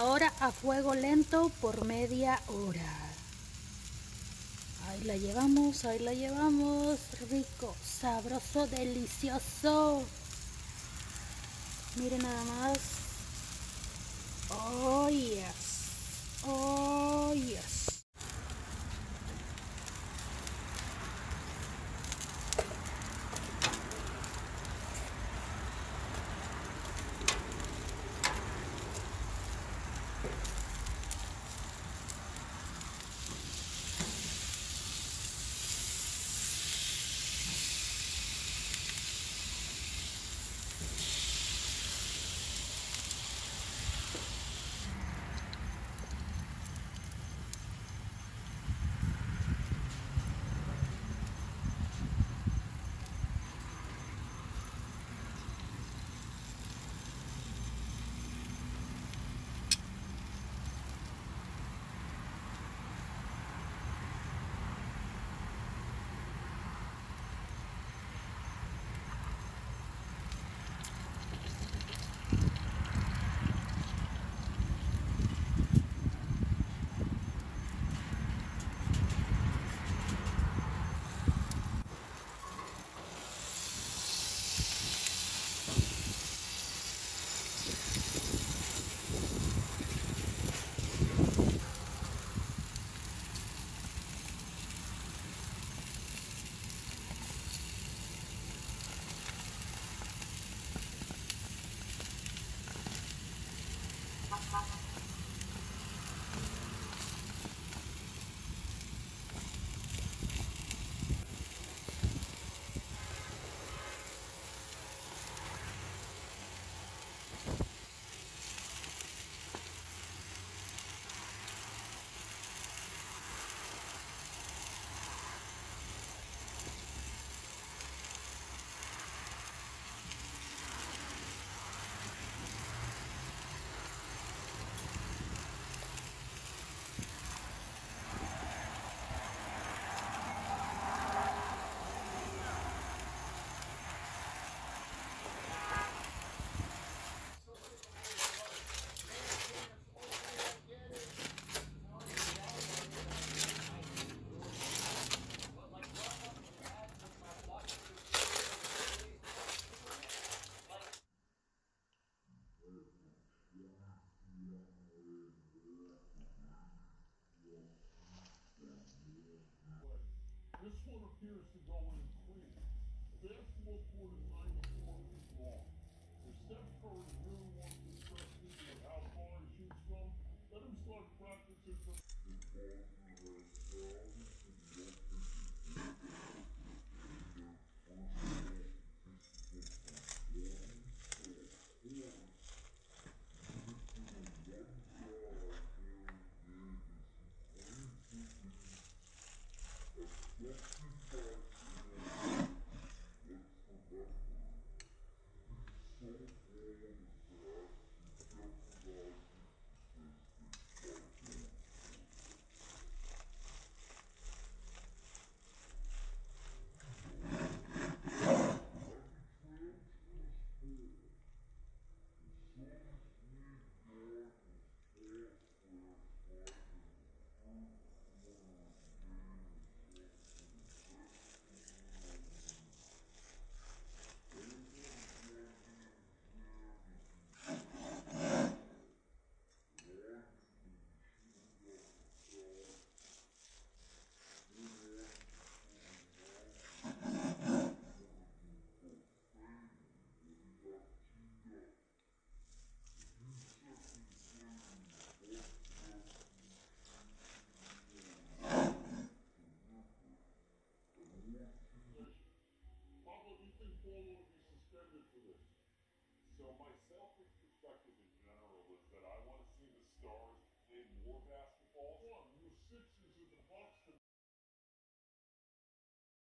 Ahora a fuego lento por media hora. Ahí la llevamos. Rico, sabroso, delicioso. Miren nada más. Oh, yes. Oh, yes. This one appears to go in clean. The basketball court is 94 feet long. If Steph Curry really wants to impress people with how far he shoots from, let him start practicing from Pablo, do you think Paul ought to be suspended for this? So myself.